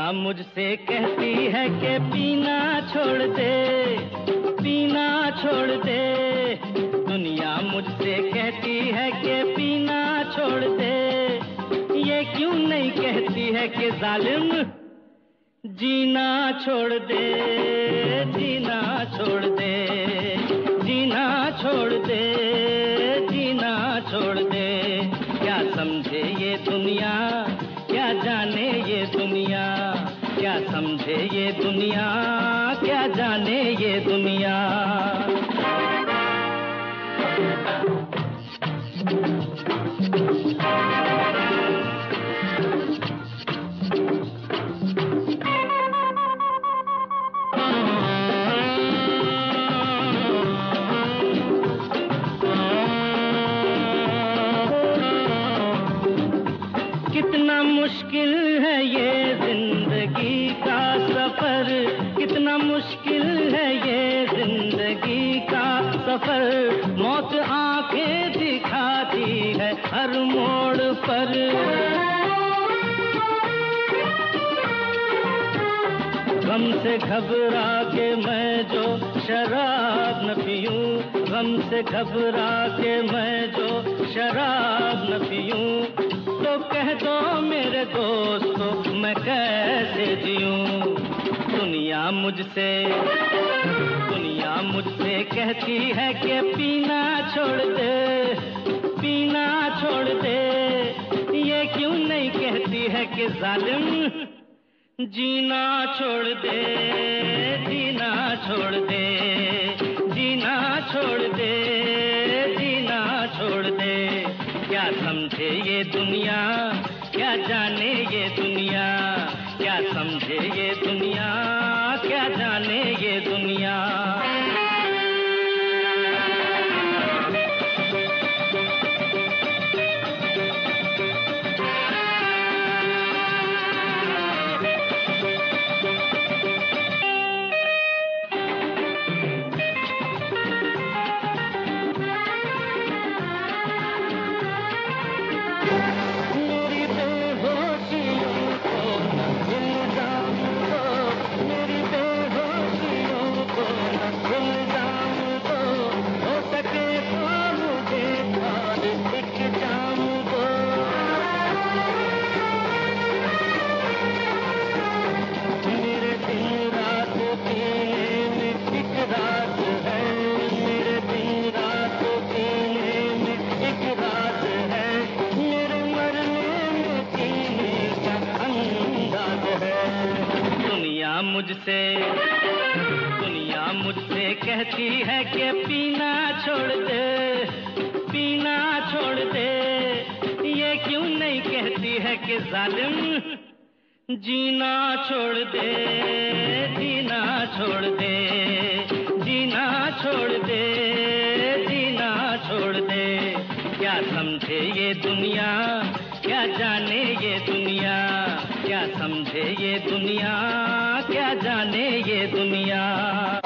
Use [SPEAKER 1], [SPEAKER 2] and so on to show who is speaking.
[SPEAKER 1] मुझसे कहती है कि पीना छोड़ दे, पीना छोड़ दे। दुनिया मुझसे कहती है कि पीना छोड़ दे। ये क्यों नहीं कहती है कि जालिम जीना छोड़ दे, जीना छोड़ दे, जीना छोड़ दे, जीना छोड़ दे। क्या समझे ये दुनिया, क्या जाने ये दुनिया, क्या समझे ये दुनिया, क्या जाने ये दुनिया। कितना मुश्किल है ये जिंदगी का सफर, कितना मुश्किल है ये जिंदगी का सफर। मौत आंखें दिखाती है हर मोड़ पर। गम से घबरा के मैं जो शराब न पीऊं, गम से घबरा के मैं जो शराब न पीऊं, तो कह दो मेरे दोस्तों मैं कैसे जीऊं। दुनिया मुझसे कहती है कि पीना छोड़ दे, पीना छोड़ दे। ये क्यों नहीं कहती है कि जालिम जीना छोड़ दे, जीना छोड़ दे, जीना छोड़ दे, जीना छोड़ दे। क्या समझे ये दुनिया, क्या जाने ये दुनिया, क्या समझे ये दुनिया, क्या जाने ये दुनिया। दुनिया मुझसे कहती है कि पीना छोड़ दे, पीना छोड़ दे। ये क्यों नहीं कहती है कि जालिम जीना छोड़ दे, जीना छोड़ दे, जीना छोड़ दे, जीना छोड़ दे। क्या समझे ये दुनिया, क्या जाने ये दुनिया, क्या समझे ये दुनिया, क्या जाने ये दुनिया।